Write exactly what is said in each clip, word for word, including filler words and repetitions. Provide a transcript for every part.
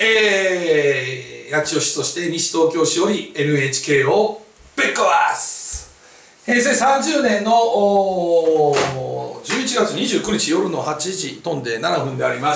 えー、八千代市として西東京市より エヌエイチケー をぶっ壊す。へいせいさんじゅうねんのじゅういちがつにじゅうくにち夜のはちじ飛んでななふんであります。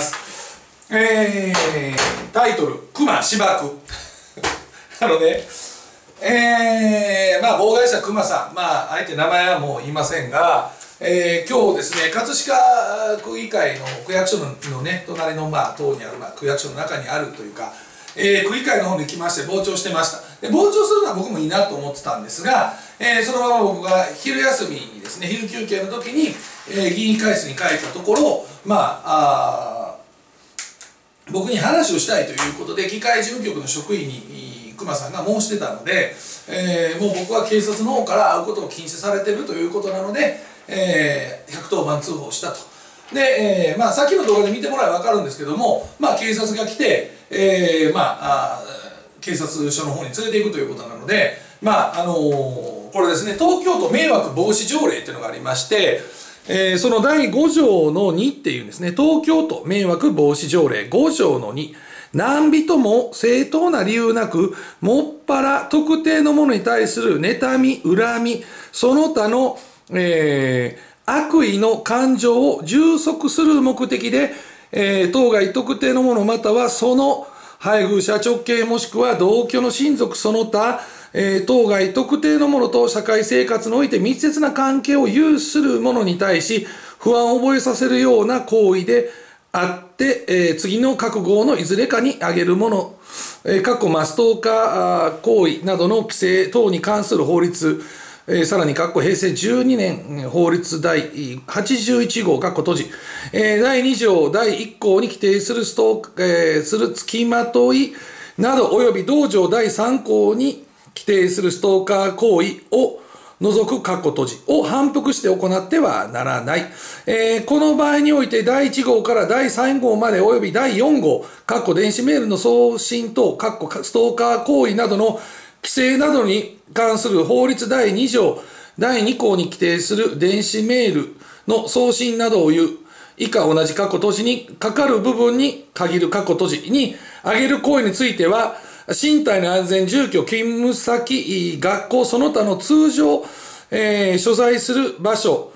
えー、タイトル「熊しばく」あのね、えー、まあ妨害者熊さん、まああえて名前はもう言いませんが、えー、今日ですね、葛飾区議会の区役所のね、隣のまあ棟にある、まあ、区役所の中にあるというか、えー、区議会の方に来まして傍聴してました。で傍聴するのは僕もいいなと思ってたんですが、えー、そのまま僕が昼休みにですね、昼休憩の時に、えー、議員会室に帰ったところ、まあ、あ僕に話をしたいということで議会事務局の職員に熊さんが申してたので、えー、もう僕は警察の方から会うことを禁止されているということなので、えー、ひゃくとおばん通報したと。で、えーまあ、さっきの動画で見てもらえば分かるんですけども、まあ、警察が来て、えーまあ、あ警察署の方に連れていくということなので、まああのー、これですね、東京都迷惑防止条例っていうのがありまして、えー、そのだいご条のにっていうんですね、東京都迷惑防止条例ご条のに、何人も正当な理由なく、もっぱら特定の者に対する妬み、恨み、その他の、えー、悪意の感情を充足する目的で、えー、当該特定の者またはその配偶者直系もしくは同居の親族その他、えー、当該特定の者と社会生活において密接な関係を有する者に対し不安を覚えさせるような行為であって、えー、次の各号のいずれかに挙げるもの、えー、過去マストーカー行為などの規制等に関する法律、えー、さらに過去へいせいじゅうにねん法律だいはちじゅういち号過去閉じ、えー、だいに条だいいっ項に規定するストー、えー、する付きまといなど及び同条だいさん項に規定するストーカー行為を除く括弧閉じを反復して行ってはならない。えー、この場合においてだいいち号からだいさん号まで及びだいよん号、括弧電子メールの送信等、括弧ストーカー行為などの規制などに関する法律だいに条だいに項に規定する電子メールの送信などを言う。以下同じ括弧閉じにかかる部分に限る括弧閉じに挙げる行為については、身体の安全、住居、勤務先、学校、その他の通常、えー、所在する場所、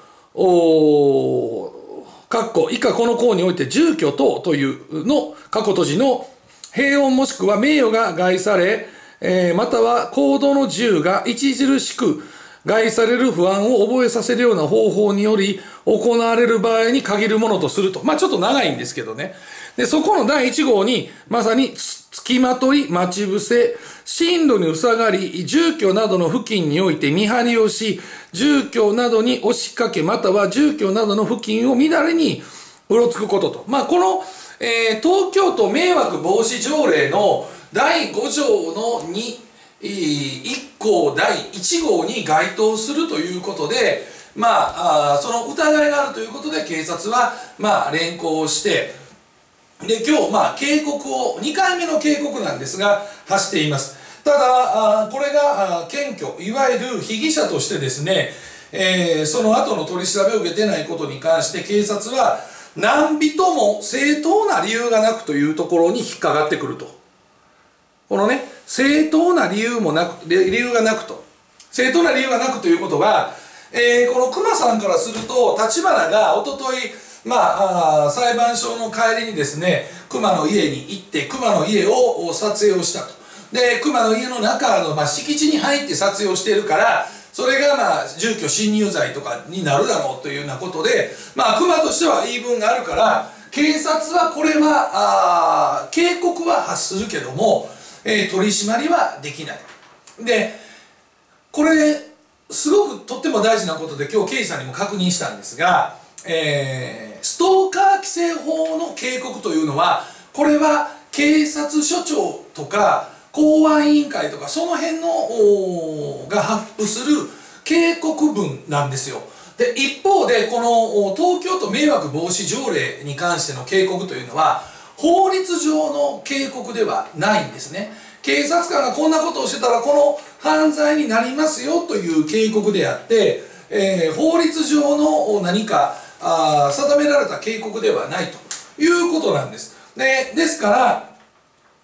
括弧以下この項において住居等というの、括弧閉じの平穏もしくは名誉が害され、えー、または行動の自由が著しく害される不安を覚えさせるような方法により行われる場合に限るものとすると。まあちょっと長いんですけどね。で、そこのだいいち号に、まさに、付きまとい、待ち伏せ、進路に塞がり、住居などの付近において見張りをし、住居などに押しかけ、または住居などの付近を乱れにうろつくことと。まあこの、えー、東京都迷惑防止条例のだいご条のに、いっ項だいいち号に該当するということで、まあ、あその疑いがあるということで警察は、まあ、連行をして、で、今日、まあ、警告を、にかいめの警告なんですが、発しています。ただ、あこれが、検挙、いわゆる被疑者としてですね、えー、その後の取り調べを受けてないことに関して、警察は、何人も正当な理由がなくというところに引っかかってくると。このね、正当な理由もなく、理由がなくと。正当な理由がなくということは、えー、この熊さんからすると、立花がおととい、まあ、あ裁判所の帰りにですね、熊の家に行って、熊の家を撮影をしたと。で、熊の家の中の、まあ、敷地に入って撮影をしているから、それが、まあ、住居侵入罪とかになるだろうというようなことで、まあ、熊としては言い分があるから、警察はこれは、あ警告は発するけども、えー、取り締まりはできない。で、これ、すごくとっても大事なことで、今日刑事さんにも確認したんですが、えー、ストーカー規制法の警告というのは、これは警察署長とか公安委員会とかその辺のが発布する警告文なんですよ。で、一方でこの東京都迷惑防止条例に関しての警告というのは法律上の警告ではないんですね。警察官がこんなことをしてたらこの犯罪になりますよという警告であって、えー、法律上の何かあ定められた警告ではないということなんです。で、ですから、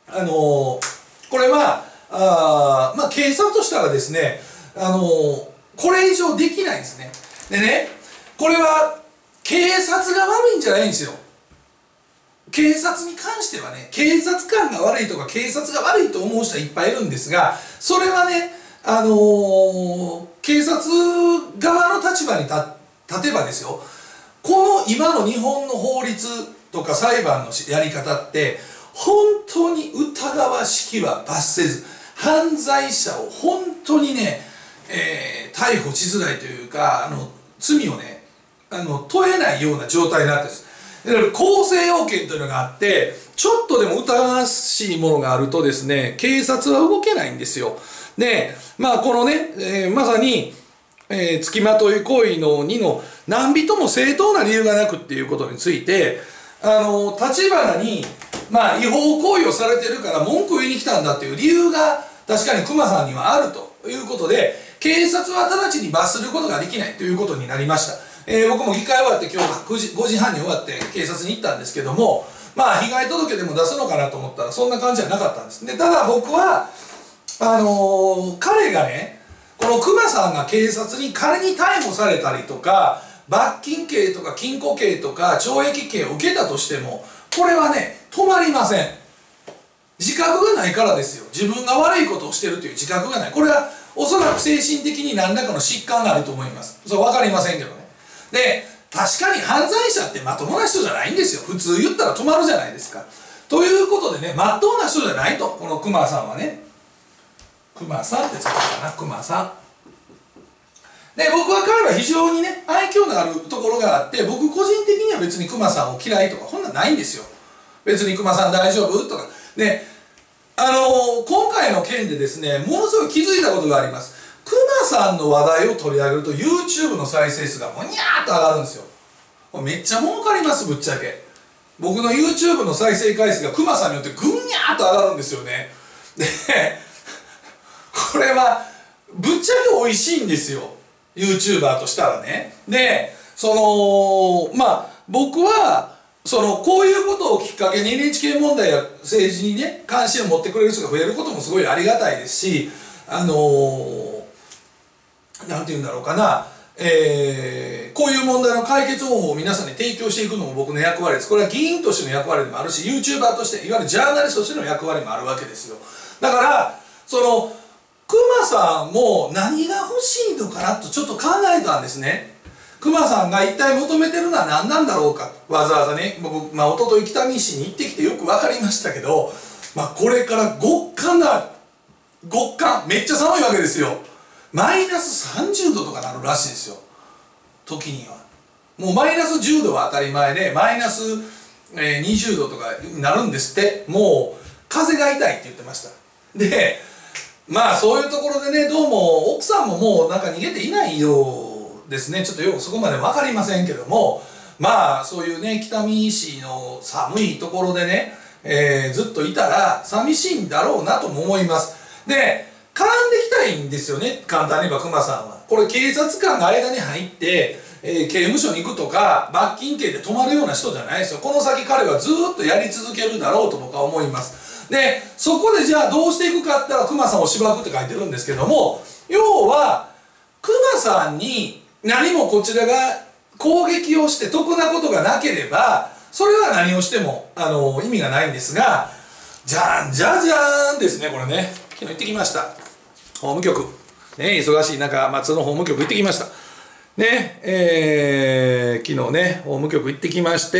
あのー、これはあまあ警察としたらですね、あのー、これ以上できないんですね。でね、これは警察が悪いんじゃないんですよ。警察に関してはね、警察官が悪いとか警察が悪いと思う人はいっぱいいるんですが、それはね、あのー、警察側の立場に立てばですよ、この今の日本の法律とか裁判のやり方って本当に疑わしきは罰せず、犯罪者を本当にね、えー、逮捕しづらいというか、あの罪をね、あの問えないような状態になってるんです。だから構成要件というのがあって、ちょっとでも疑わしいものがあるとですね、警察は動けないんですよ。で、まあこのね、えー、まさに、えー、付きまとい行為のにの何人も正当な理由がなくっていうことについて、あの立花に、まあ、違法行為をされてるから文句言いに来たんだっていう理由が確かに熊さんにはあるということで、警察は直ちに罰することができないということになりました。えー、僕も議会終わって今日くじごじはんに終わって警察に行ったんですけども、まあ被害届でも出すのかなと思ったらそんな感じじゃなかったんです。でただ僕はあのー、彼がね、この熊さんが警察に仮に逮捕されたりとか罰金刑とか禁錮刑とか懲役刑を受けたとしても、これはね止まりません。自覚がないからですよ。自分が悪いことをしてるという自覚がない。これはおそらく精神的に何らかの疾患があると思います。それは分かりませんけどね。で確かに犯罪者ってまともな人じゃないんですよ。普通言ったら止まるじゃないですか。ということでね、まっとうな人じゃないと、この熊さんはね。熊さんってつけたかな、熊さん。で僕は彼は非常にね愛嬌のあるところがあって、僕個人的には別に熊さんを嫌いとかこんなんないんですよ。別に熊さん大丈夫とかね。あのー、今回の件でですね、ものすごい気づいたことがあります。熊さんの話題を取り上げると YouTube の再生数がもにゃーっと上がるんですよ。めっちゃ儲かります。ぶっちゃけ僕の YouTube の再生回数が熊さんによってぐんにゃーっと上がるんですよね。でこれはぶっちゃけ美味しいんですよ、 YouTuber としたらね。でそのまあ僕はそのこういうことをきっかけに エヌエイチケー 問題や政治にね関心を持ってくれる人が増えることもすごいありがたいですし、あのー、なんて言うんだろうかな、えー、こういう問題の解決方法を皆さんに提供していくのも僕の役割です。これは議員としての役割でもあるし、 YouTuber としていわゆるジャーナリストとしての役割もあるわけですよ。だからその熊さんも何が欲しいのかなとちょっと考えたんですね。熊さんが一体求めてるのは何なんだろうか。わざわざね、僕、まあ、一昨日北見市に行ってきてよく分かりましたけど、まあ、これから極寒な極寒、めっちゃ寒いわけですよ。マイナスさんじゅうどとかなるらしいですよ、時には。もうマイナスじゅうどは当たり前で、マイナスにじゅうどとかになるんですって。もう風が痛いって言ってました。でまあそういうところでね、どうも奥さんももうなんか逃げていないようですね。ちょっとよくそこまで分かりませんけども、まあそういうね北見市の寒いところでね、えー、ずっといたら寂しいんだろうなとも思います。で絡んできたいんですよね、簡単に言えば熊さんは。これ警察官が間に入って、えー、刑務所に行くとか罰金刑で止まるような人じゃないですよ。この先彼はずーっとやり続けるだろうと僕は思います。でそこでじゃあどうしていくかって言ったら熊さんをしばくって書いてるんですけども、要は熊さんに何もこちらが攻撃をして得なことがなければそれは何をしてもあの意味がないんですが、じゃんじゃじゃーんですね。これね昨日行ってきました、法務局ね。忙しい中松の法務局行ってきましたね。えー、昨日ね法務局行ってきまして、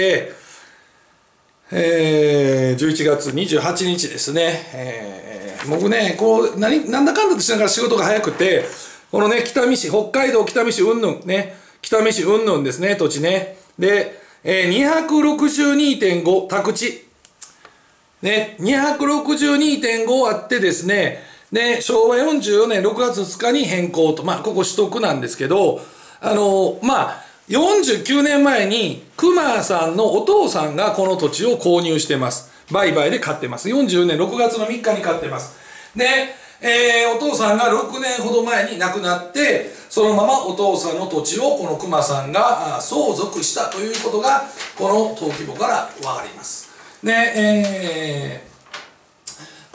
えー、じゅういちがつにじゅうはちにちですね。えー、僕ねこう何なんだかんだとしながら仕事が早くて、このね北見市、北海道北見市うんぬんね、北見市うんぬんですね、土地ね。で、えー、にひゃくろくじゅうにてんご 宅地ね、にひゃくろくじゅうにてんご あってですね、でしょうわよんじゅうよねんろくがつふつかに変更と、まあここ取得なんですけど、あのー、まあよんじゅうきゅうねんまえに熊さんのお父さんがこの土地を購入してます。売買で買ってます。よんじゅうよねんろくがつのみっかに買ってます。で、えー、お父さんがろくねんほど前に亡くなって、そのままお父さんの土地をこの熊さんが相続したということがこの登記簿から分かります。で、えー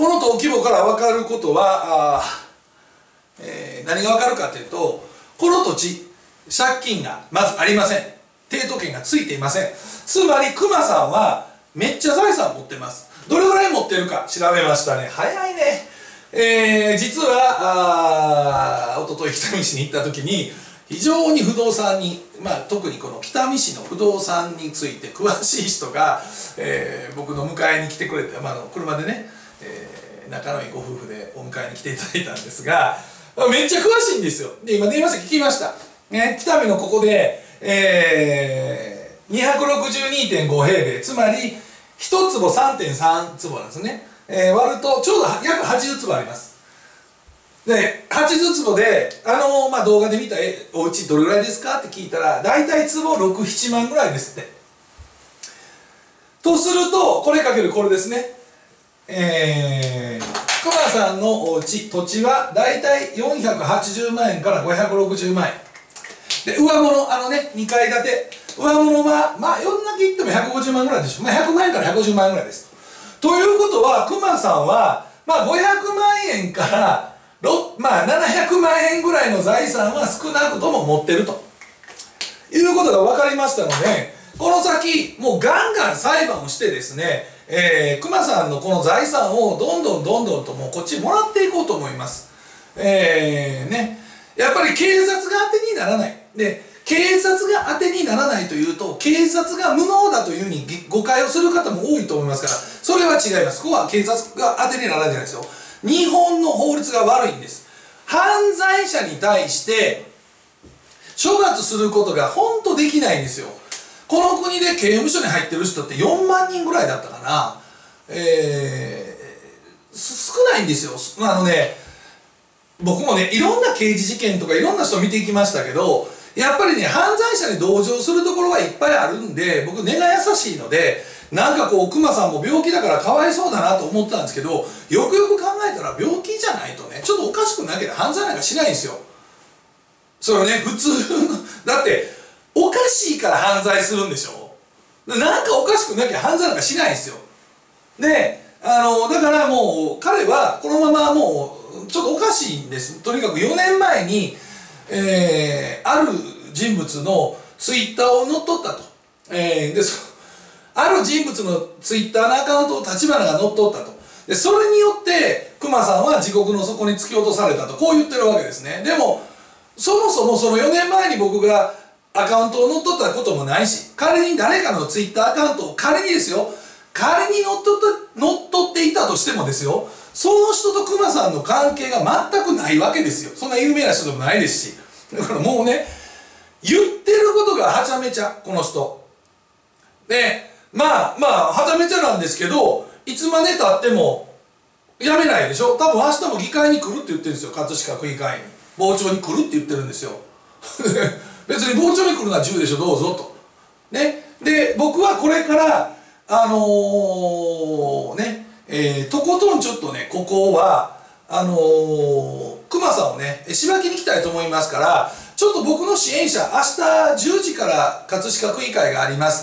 この登記簿から分かることは、あ、えー、何が分かるかというと、この土地借金がまずありません。抵当権がついていません。つまり熊さんはめっちゃ財産持ってます。どれぐらい持ってるか調べましたね。早いね。えー、実はあおととい北見市に行った時に非常に不動産に、まあ、特にこの北見市の不動産について詳しい人が、えー、僕の迎えに来てくれて、まあ、車でね、えー、仲のいいご夫婦でお迎えに来ていただいたんですが、めっちゃ詳しいんですよ。で今電話して聞きました、ね、北見のここで、えー、にひゃくろくじゅうにてんごへいべい、つまりいち坪 さんてんさん 坪なんですね、えー、割るとちょうど約はちじゅう坪あります。ではちじゅう坪で、あのーまあ、動画で見たお家どれぐらいですかって聞いたら、大体坪ろく、ななまんぐらいですって。とするとこれかけるこれですね、えー、熊さんのお家土地は大体よんひゃくはちじゅうまんえんからごひゃくろくじゅうまんえんで、上物、あのねにかい建て上物はまあよんだけ言ってもひゃくごじゅうまんぐらいでしょ、まあ、ひゃくまんえんからひゃくごじゅうまんえんぐらいです。ということは熊さんはまあごひゃくまんえんからまあななひゃくまんえんぐらいの財産は少なくとも持ってるということが分かりましたので、この先もうガンガン裁判をしてですね、えー、熊さんのこの財産をどんどんどんどんともうこっちにもらっていこうと思います。えー、ね、やっぱり警察が当てにならない。で警察が当てにならないというと、警察が無能だというふうに誤解をする方も多いと思いますから、それは違います。ここは警察が当てにならないじゃないですよ。日本の法律が悪いんです。犯罪者に対して処罰することが本当できないんですよ。この国で刑務所に入ってる人ってよんまんにんぐらいだったかな。えー、少ないんですよ。あのね、僕もねいろんな刑事事件とかいろんな人見ていきましたけど、やっぱりね犯罪者に同情するところはいっぱいあるんで、僕根が優しいので、なんかこう熊さんも病気だからかわいそうだなと思ったんですけど、よくよく考えたら病気じゃないとねちょっとおかしくなければ犯罪なんかしないんですよ。それはね普通のだっておかしいから犯罪するんでしょ。なんかおかしくなきゃ犯罪なんかしないんですよ。であのだからもう彼はこのままもうちょっとおかしいんです。とにかくよねんまえに、えー、ある人物のツイッターを乗っ取ったと、えー、である人物のツイッターのアカウントを橘が乗っ取ったと。でそれによって熊さんは地獄の底に突き落とされたと、こう言ってるわけですね。でもそもそもそのよねんまえに僕がアカウントを乗っ取ったこともないし、仮に誰かのツイッターアカウントを仮にですよ、仮に乗っ取った乗っ取っていたとしてもですよ、その人と熊さんの関係が全くないわけですよ。そんな有名な人でもないですし、だからもうね言ってることがはちゃめちゃ、この人で、まあまあはちゃめちゃなんですけど、いつまでたってもやめないでしょ。多分明日も議会に来るって言ってるんですよ。葛飾区議会に傍聴に来るって言ってるんですよ別に傍聴に来るのは自由でしょ、どうぞとね。で僕はこれからあのー、ねえー、とことんちょっとねここはあのー、熊さんをねしばきに来たいと思いますから、ちょっと僕の支援者明日じゅうじから葛飾区議会があります。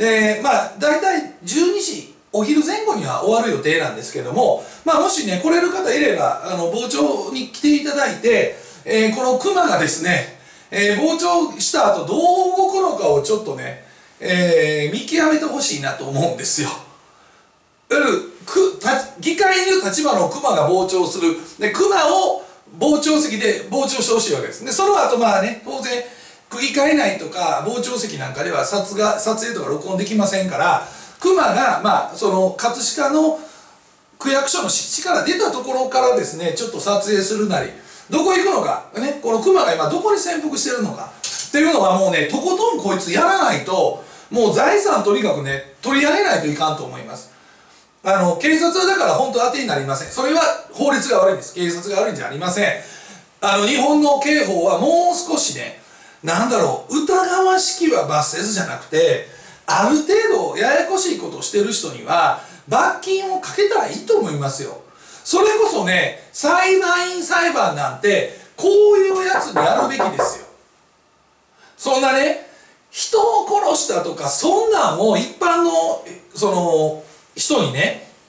でまあ大体じゅうにじお昼前後には終わる予定なんですけども、まあもしね来れる方いればあの傍聴に来ていただいて、えー、この熊がですね、えー、傍聴した後どう動くのかをちょっとね、えー、見極めてほしいなと思うんですよ。議会にいる立場の熊が傍聴するで、熊を傍聴席で傍聴してほしいわけです。でその後まあね当然区議会内とか傍聴席なんかでは撮画撮影とか録音できませんから、熊がまあその葛飾の区役所の敷地から出たところからですねちょっと撮影するなり、どこ行くのかね、この熊が今どこに潜伏してるのかっていうのはもうねとことんこいつやらないと、もう財産とにかくね取り上げないといかんと思います。あの警察はだから本当当てになりません。それは法律が悪いんです。警察が悪いんじゃありません。あの日本の刑法はもう少しね、なんだろう、疑わしきは罰せずじゃなくて、ある程度ややこしいことをしてる人には罰金をかけたらいいと思いますよ。それこそね裁判員裁判なんてこういうやつにやるべきですよ。そんなね人を殺したとかそんなんを一般のその人にね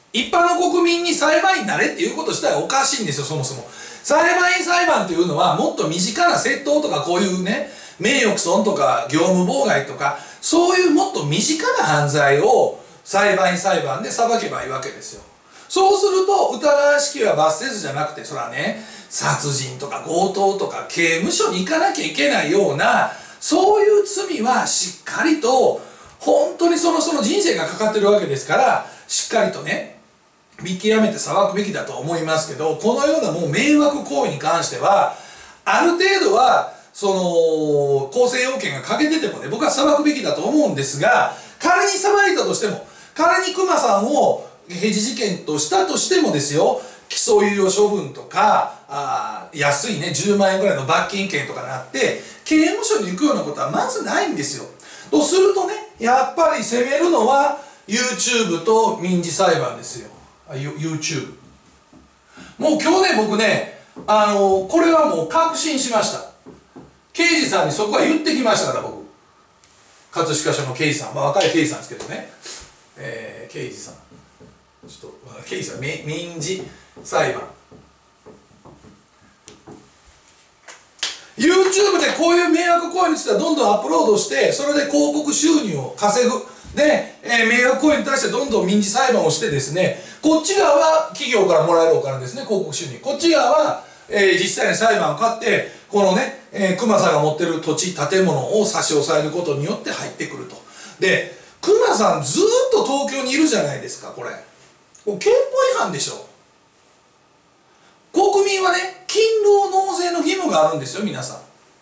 一般の国民に裁判員になれっていうこと自体はおかしいんですよ、そもそも。裁判員裁判というのはもっと身近な窃盗とかこういうね、名誉毀損とか業務妨害とか、そういうもっと身近な犯罪を裁判員裁判で裁けばいいわけですよ。そうすると疑わしきは罰せずじゃなくて、それはね、殺人とか強盗とか刑務所に行かなきゃいけないような、そういう罪はしっかりと本当にその人の人生がかかってるわけですから、しっかりとね見極めて裁くべきだと思いますけど、このようなもう迷惑行為に関してはある程度はその構成要件が欠けててもね、僕は裁くべきだと思うんですが、仮に裁いたとしても、仮に熊さんを刑事事件としたとしてもですよ、起訴猶予処分とかあ安いねじゅうまんえんぐらいの罰金刑とかなって刑務所に行くようなことはまずないんですよ。とするとね、やっぱり責めるのは YouTube と民事裁判ですよ。YouTube もう今日ね、僕ね、あのこれはもう確信しました。刑事さんにそこは言ってきましたから、僕葛飾署の刑事さん、まあ、若い刑事さんですけどね、えー、刑事さんちょっと刑事さん民事裁判 YouTube でこういう迷惑行為についてはどんどんアップロードして、それで広告収入を稼ぐ。で、えー、迷惑行為に対してどんどん民事裁判をしてですね、こっち側は企業からもらえるお金ですね、広告収入。こっち側は、えー、実際に裁判を勝って、このね、えー、熊さんが持ってる土地、建物を差し押さえることによって入ってくると。で、熊さんずーっと東京にいるじゃないですか、これ。これ憲法違反でしょ。国民はね、勤労納税の義務があるんですよ、皆さん。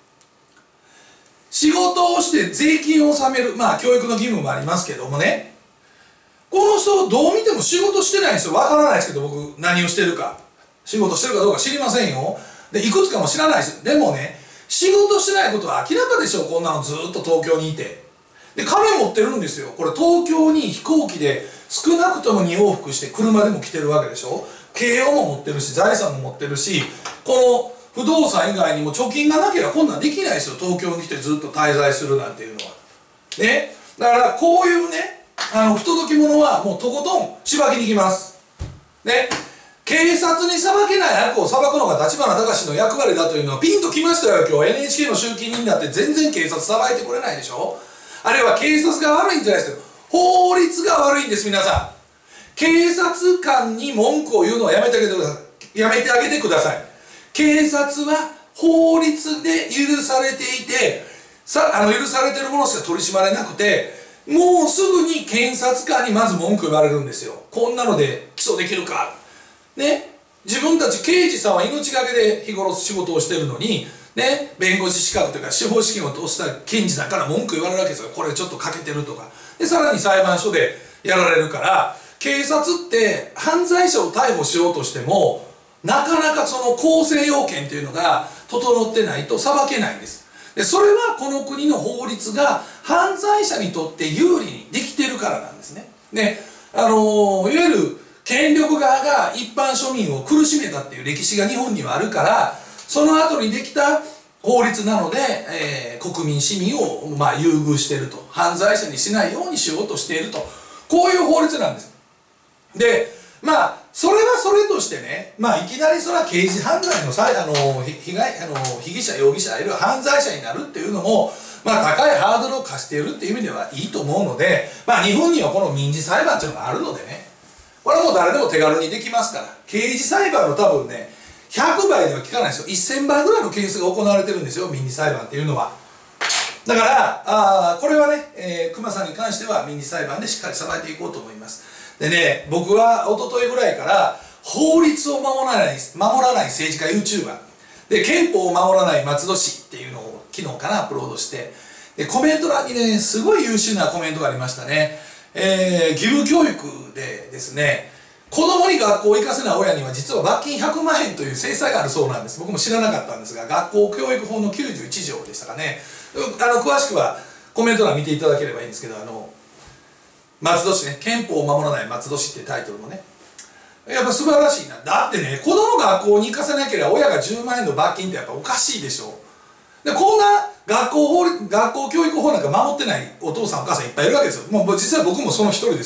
仕事をして税金を納める、まあ教育の義務もありますけどもね、この人どう見ても仕事してないんですよ。わからないですけど、僕何をしてるか、仕事してるかどうか知りませんよ。でいくつかも知らないです。でもね、仕事してないことは明らかでしょ。こんなのずっと東京にいて、で金持ってるんですよ。これ東京に飛行機で少なくともに往復して車でも来てるわけでしょ。慶応も持ってるし、財産も持ってるし、この不動産以外にも貯金がなければこんなんできないですよ。東京に来てずっと滞在するなんていうのはね。だからこういうね、あの不届き者はもうとことんしばきに行きますね。警察に裁けない悪を裁くのが立花隆の役割だというのはピンときましたよ。今日 エヌエイチケー の集金人だって全然警察裁いてくれないでしょ。あれは警察が悪いんじゃないですよ。法律が悪いんです。皆さん、警察官に文句を言うのはやめてあげてください。やめてあげてください。警察は法律で許されていて、さあの許されているものしか取り締まれなくて、もうすぐに検察官にまず文句言われるんですよ。こんなので起訴できるかね。自分たち刑事さんは命がけで日頃仕事をしてるのにね、弁護士資格というか司法試験を通した検事さんから文句言われるわけですよ。これちょっと欠けてるとかで、さらに裁判所でやられるから、警察って犯罪者を逮捕しようとしてもなかなかその構成要件というのが整ってないと裁けないんです。でそれはこの国の法律が犯罪者にとって有利にできてるからなんですね。で、あのー、いわゆる権力側が一般庶民を苦しめたっていう歴史が日本にはあるから、その後にできた法律なので、えー、国民市民をまあ優遇していると、犯罪者にしないようにしようとしていると、こういう法律なんです。でまあそれはそれとしてね、まあいきなりそれは刑事犯罪のさあの被害あの被疑者容疑者あるいは犯罪者になるっていうのも、まあ高いハードルを課しているっていう意味ではいいと思うので、まあ日本にはこの民事裁判っていうのがあるのでね、これはもう誰でも手軽にできますから。刑事裁判の多分ねひゃくばいでは効かないですよ。せんばいぐらいの件数が行われてるんですよ、民事裁判っていうのは。だからあこれはね、えー、熊さんに関しては民事裁判でしっかり裁いていこうと思います。でね、僕は一昨日ぐらいから法律を守らない守らない政治家 YouTuber で、憲法を守らない松戸氏っていうのを昨日からアップロードして、でコメント欄にねすごい優秀なコメントがありましたね。えー、義務教育でですね、子供に学校を行かせない親には実は罰金ひゃくまんえんという制裁があるそうなんです。僕も知らなかったんですが、学校教育法のきゅうじゅういち条でしたかね。あの詳しくはコメント欄見ていただければいいんですけど、あの松戸市ね、憲法を守らない松戸市っていうタイトルもね、やっぱ素晴らしいな。だってね、子供学校に行かせなければ親がじゅうまんえんの罰金ってやっぱおかしいでしょ。でこんな学校法学校教育法なんか守ってないお父さんお母さんいっぱいいるわけですよ。もう実際僕もその一人です。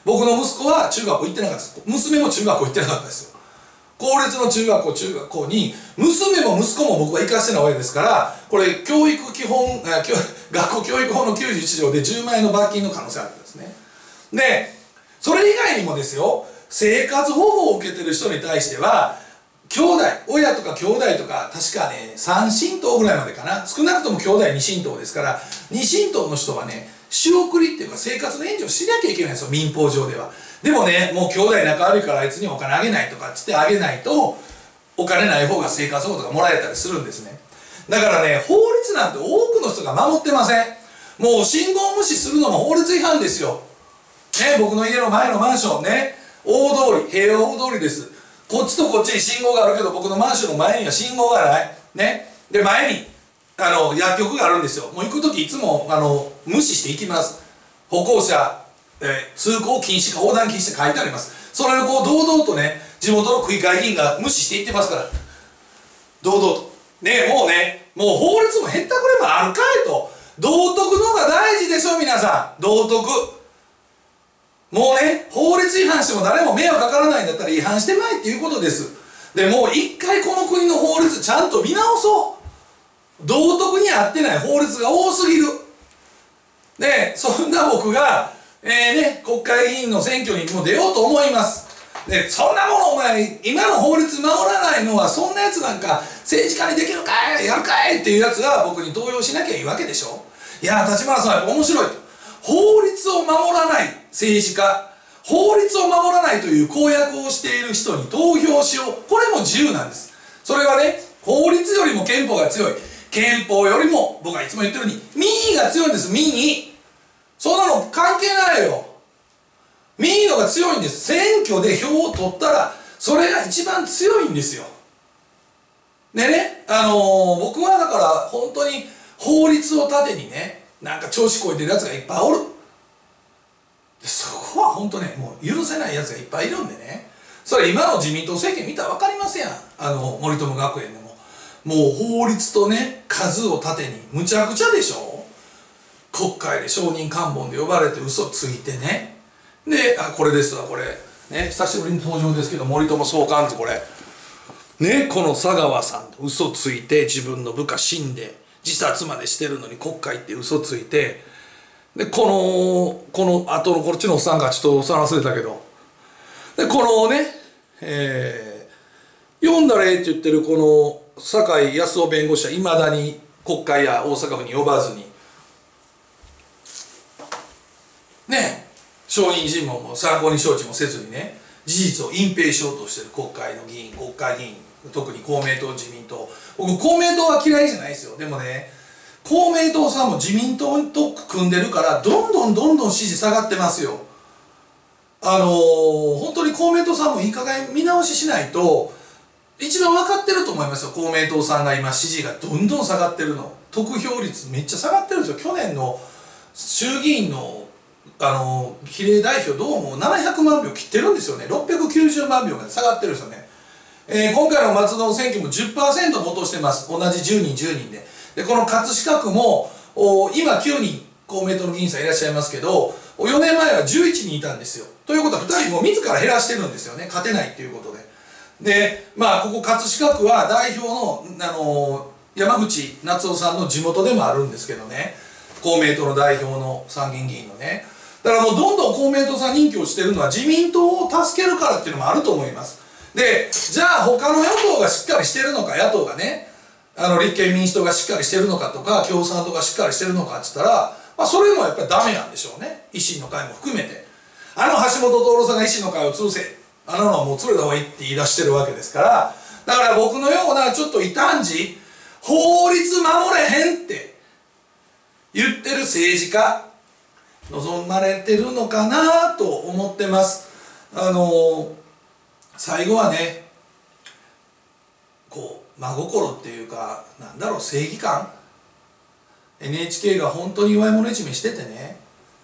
僕の息子は中学校行ってなかったです。娘も中学校行ってなかったですよ。公立の中学校中学校に娘も息子も僕は行かせてないわけですから、これ教育基本あ教学校教育法のきゅうじゅういち条でじゅうまんえんの罰金の可能性あるんですね。でそれ以外にもですよ、生活保護を受けてる人に対しては兄弟親とか兄弟とか確かねさん親等ぐらいまでかな、少なくとも兄弟に親等ですから、に親等の人はね仕送りっていうか生活の援助をしなきゃいけないんですよ、民法上では。でもね、もう兄弟仲悪いからあいつにお金あげないとかっつってあげないと、お金ない方が生活保護とかもらえたりするんですね。だからね、法律なんて多くの人が守ってません。もう信号無視するのも法律違反ですよ。ね、僕の家の前のマンションね、大通り、平和大通りです。こっちとこっちに信号があるけど、僕のマンションの前には信号がない。ね。で、前に、あの、薬局があるんですよ。もう行くときいつも、あの、無視して行きます。歩行者、えー、通行禁止か横断禁止って書いてあります。それをこう堂々とね、地元の区議会議員が無視していってますから、堂々とね、もうね、もう法律もへったくれもあるかいと、道徳の方が大事でしょ皆さん。道徳もうね、法律違反しても誰も迷惑かからないんだったら違反してまいっていうことです。でもう一回この国の法律ちゃんと見直そう。道徳に合ってない法律が多すぎる。でそんな僕がえーね、国会議員の選挙にも出ようと思います。で、そんなものお前、今の法律守らないのは、そんなやつなんか政治家にできるかいやるかいっていうやつが僕に投票しなきゃいいわけでしょ。いや、立花さんやっぱ面白いと。法律を守らない政治家、法律を守らないという公約をしている人に投票しよう。これも自由なんです。それはね、法律よりも憲法が強い。憲法よりも、僕はいつも言ってるように、民意が強いんです、民意。そんなの関係ないよ。民意のが強いんです。選挙で票を取ったらそれが一番強いんですよ。でね、あのー、僕はだから本当に法律を盾にね、なんか調子こいてるやつがいっぱいおる。でそこは本当ね、もう許せないやつがいっぱいいるんでね。それ今の自民党政権見たら分かりますやん。あの森友学園でももう法律とね数を盾にむちゃくちゃでしょ。国会で証人喚問で呼ばれて嘘ついてね、で、あ、これですわ、これね、久しぶりに登場ですけど、森友総監ってこれね、この佐川さんと嘘ついて自分の部下死んで自殺までしてるのに国会って嘘ついて、でこのこの後のこっちのおっさんがちょっとおっさん忘れたけど、でこのね、えー、読んだれって言ってるこの酒井康夫弁護士はいまだに国会や大阪府に呼ばずにね、証人尋問も参考に承知もせずにね、事実を隠蔽しようとしてる国会の議員、国会議員、特に公明党、自民党、僕公明党は嫌いじゃないですよ。でもね、公明党さんも自民党と組んでるからどんどんどんどん支持下がってますよ。あのー、本当に公明党さんもいい加減見直ししないと、一番分かってると思いますよ。公明党さんが今支持がどんどん下がってるの。得票率めっちゃ下がってるんですよ。去年の衆議院のあの比例代表どうもななひゃくまんひょう切ってるんですよね。ろっぴゃくきゅうじゅうまんひょうまで下がってるんですよね。えー、今回の松戸選挙も じゅっパーセント も落としてます。同じじゅうにんじゅうにんで。でこの葛飾区も今きゅうにん公明党の議員さんいらっしゃいますけど、よねんまえはじゅういちにんいたんですよ。ということはふたりも自ら減らしてるんですよね、勝てないっていうことで。でまあここ葛飾区は代表の、あのー、山口夏夫さんの地元でもあるんですけどね、公明党の代表の参議院議員のね。だからもうどんどん公明党さん人気をしてるのは自民党を助けるからっていうのもあると思います。でじゃあ他の与党がしっかりしてるのか、野党がね、あの立憲民主党がしっかりしてるのかとか共産党がしっかりしてるのかっつったら、まあ、それもやっぱりダメなんでしょうね。維新の会も含めて、あの橋本徹さんが維新の会を潰せ、あののはもう潰れた方がいいって言い出してるわけですから、だから僕のようなちょっと異端児、法律守れへんって言ってる政治家望まれてるのかなと思ってます。あの最後はね、こう真心っていうか、なんだろう、正義感、 エヌエイチケー が本当に弱い者いじめしててね、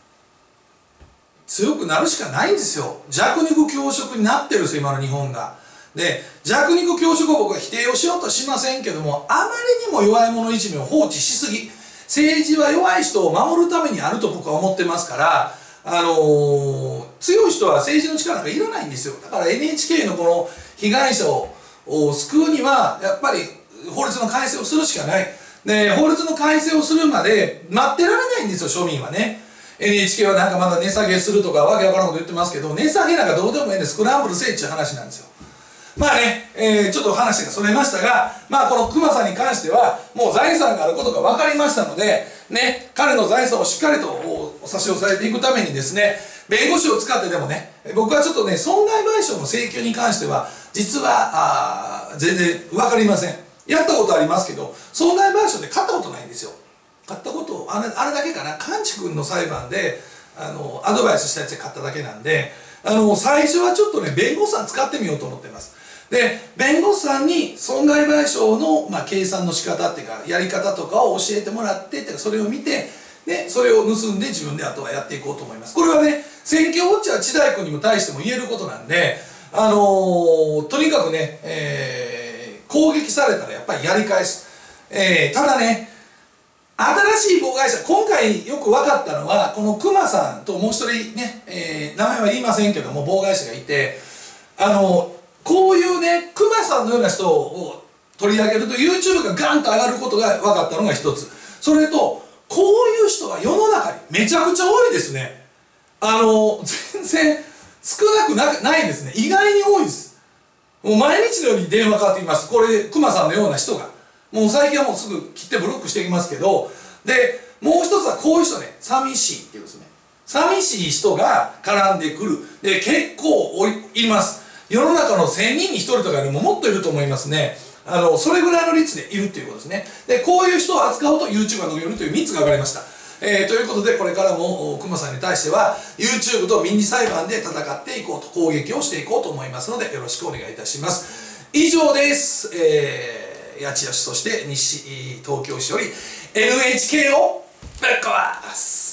強くなるしかないんですよ。弱肉強食になってるんですよ今の日本が。で弱肉強食を僕は否定をしようとしませんけども、あまりにも弱い者いじめを放置しすぎ、政治は弱い人を守るためにあると僕は思ってますから、 あのー、強い人は政治の力なんかいらないんですよ。だから エヌエイチケー のこの被害者を救うにはやっぱり法律の改正をするしかない。で、法律の改正をするまで待ってられないんですよ、庶民はね。エヌエイチケー はなんかまだ値下げするとかわけわからんこと言ってますけど、値下げなんかどうでもいいんで、スクランブルせえっていう話なんですよ。まあね、えー、ちょっと話がそれましたが、まあこの熊さんに関しては、もう財産があることが分かりましたので、ね、彼の財産をしっかりと差し押さえていくためにですね、弁護士を使ってでもね、僕はちょっとね、損害賠償の請求に関しては、実は、あ全然分かりません。やったことありますけど、損害賠償で勝ったことないんですよ。勝ったことあれ、あれだけかな、寛治君の裁判で、あの、アドバイスしたやつで勝っただけなんで、あの、最初はちょっとね、弁護士さん使ってみようと思ってます。で、弁護士さんに損害賠償の、まあ、計算の仕方っていうか、やり方とかを教えてもらって、それを見て、で、それを盗んで自分であとはやっていこうと思います。これはね、選挙ウォッチャー千代君にも対しても言えることなんで、あのー、とにかくね、えー、攻撃されたらやっぱりやり返す。えー、ただね、新しい妨害者、今回よく分かったのは、この熊さんともう一人ね、えー、名前は言いませんけども、妨害者がいて、あのー、こういうね、熊さんのような人を取り上げると YouTube がガンと上がることが分かったのが一つ。それと、こういう人が世の中にめちゃくちゃ多いですね。あの、全然少なく な, ないですね。意外に多いです。もう毎日のように電話かかってきます。これ、熊さんのような人が。もう最近はもうすぐ切ってブロックしていきますけど、で、もう一つはこういう人ね、寂しいっていうんですね。寂しい人が絡んでくる。で、結構います。世の中のせんにんにひとりとかでももっといると思いますね。あの、それぐらいの率でいるっていうことですね。で、こういう人を扱うと YouTube が伸びるというみっつが分かりました。えー、ということで、これからも熊さんに対しては YouTube と民事裁判で戦っていこうと、攻撃をしていこうと思いますので、よろしくお願いいたします。以上です。えー、八千代市、そして西東京市より エヌエイチケー をぶっ壊す。